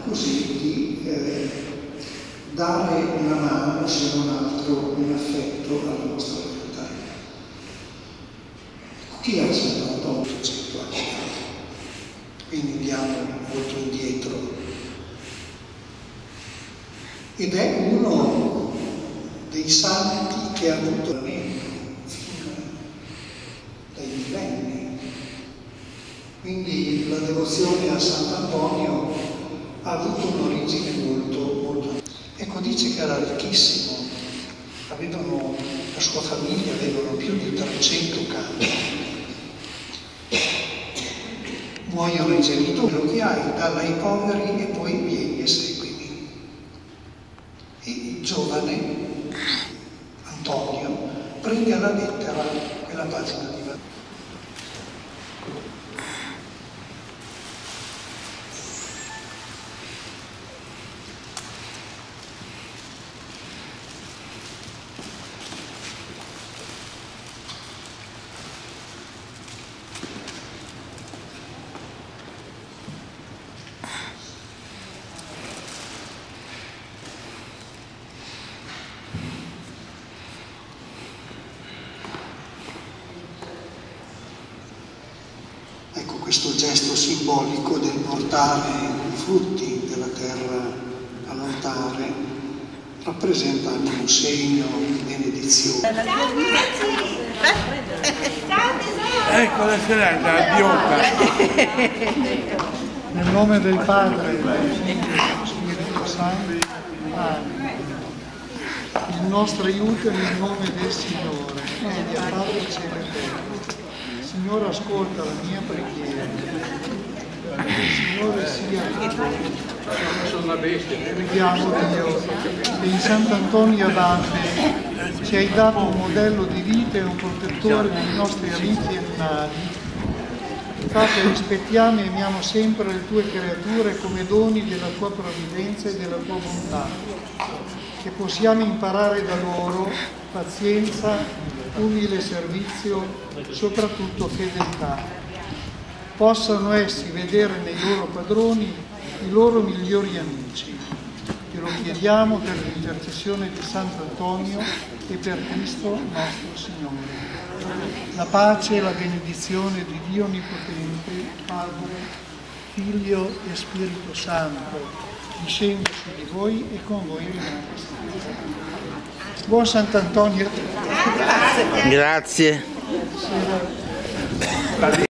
così di dare una mano, se non altro un affetto alla nostra realtà. Chi ha Sant'Antonio 100 anni fa? Quindi andiamo molto indietro. Ed è uno dei santi che ha avuto lamento fino dai millenni. Quindi la devozione a Sant'Antonio ha avuto un'origine molto. Ecco, dice che era ricchissimo, la sua famiglia avevano più di 300 campi. Muoiono i genitori, lo che hai, dalla ai poveri e poi vieni e seguimi. E il giovane Antonio prende alla lettera quella pagina di Vangelo. Ecco, questo gesto simbolico del portare i frutti della terra all'altare rappresenta anche un segno di benedizione. Ecco la serata, idiota! Nel nome del Padre, del Figlio e dello Spirito Santo. Amen. Il nostro aiuto nel nome del Signore, egli ha fatto cielo e terra. Signore, ascolta la mia preghiera. Il Signore sia con noi. Preghiamo Dio che in Sant'Antonio Abate ci hai dato un modello di vita e un protettore dei nostri amici animali. Infatti rispettiamo e amiamo sempre le tue creature come doni della tua provvidenza e della tua bontà, che possiamo imparare da loro pazienza, umile servizio, soprattutto fedeltà. Possano essi vedere nei loro padroni i loro migliori amici. Te lo chiediamo per l'intercessione di Sant'Antonio e per Cristo nostro Signore. La pace e la benedizione di Dio Onnipotente, Padre, Figlio e Spirito Santo, discenda su di voi e con voi rimanga sempre. Buon Sant'Antonio a tutti. Grazie.